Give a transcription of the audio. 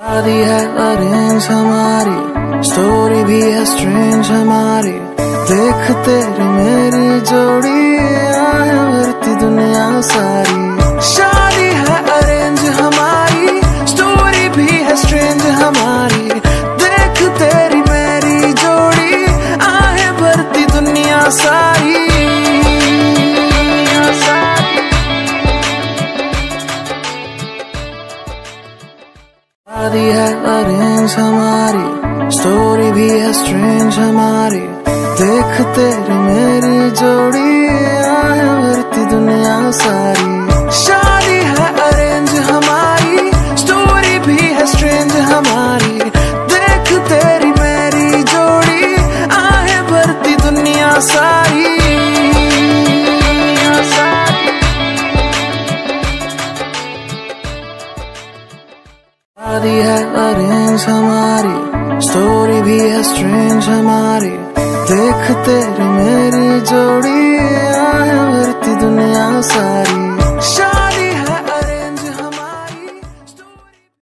शादी है अरेंज हमारी, स्टोरी भी है स्ट्रेंज हमारी। देख तेरी मेरी जोड़ी आए भरती दुनिया सारी। शादी है अरेंज हमारी, स्टोरी भी है स्ट्रेंज हमारी। देख तेरी मेरी जोड़ी आए भरती दुनिया सारी। शादी है अरेंज हमारी, स्टोरी भी है स्ट्रेंज हमारी। देख तेरी मेरी जोड़ी आए भरती दुनिया सारी। शादी है अरेंज हमारी, स्टोरी भी है स्ट्रेंज हमारी। देख तेरी मेरी जोड़ी आए भरती दुनिया सारी। शादी है अरेंज हमारी, स्टोरी भी है स्ट्रेंज हमारी। देख तेरी मेरी जोड़ी आए भरती दुनिया सारी।